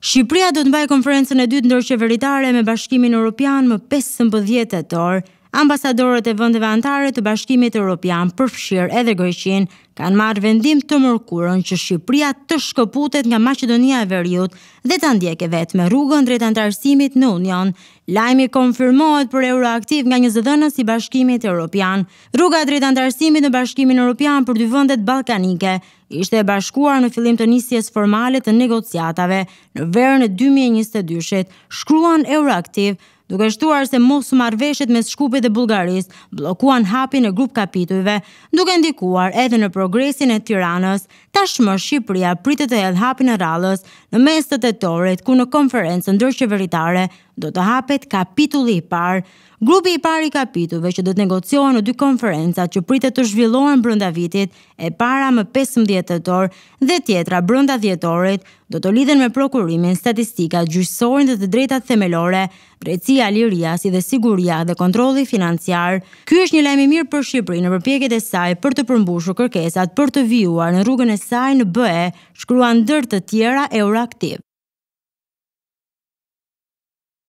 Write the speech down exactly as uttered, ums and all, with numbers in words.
Shqipëria do të mbajë konferencën e dytë ndërqeveritare me Bashkimin Evropian më pesëmbëdhjetë tetor. Ambasadorët e vendeve anëtare të Bashkimit Evropian, përfshirë edhe Greqinë, kanë marrë vendim të mërkurën që Shqipëria të shkëputet nga Maqedonia e Veriut dhe ta ndjekë vetëm rrugën drejt antarësimit në Union. Lajmi konfirmohet për Euroaktiv nga një zëdhënës i Bashkimit Evropian. Rruga drejt antarësimit në Bashkimin Evropian për dy vendet ballkanike ishte e bashkuar në fillim të nisjes formale të negociatave në verën e dy mijë e njëzet e dyshit, shkruan Euroaktiv, duke shtuar se mosmarrëveshjet mes Shkupit dhe Bullgarisë bllokuan hapjen e grup kapitujve, duke ndikuar edhe në progresin e Tiranës. Tashmë Shqipëria pritet të hedhë hapin e rallës në mes të tetorit, ku në konferencën ndërqeveritare do të hapet kapitulli i parë. Grupi i parë i kapitujve që do të negociohen në dy konferencat që pritet të zhvillohen brenda vitit, e para më pesëmbëdhjetë tetor dhe tjetra brenda dhjetorit, do të lidhen me prokurimin, statistikat, gjyqësorin dhe të drejtat themelore, drejtësia, liria, si dhe siguria dhe kontrolli financiar. Ky është një lajm i mirë për Shqipërinë në përpjekjet e saj për të përmbushur kërkesat për të vijuar në rrugën e saj në B E, shkruan ndër të tjera Euroaktiv.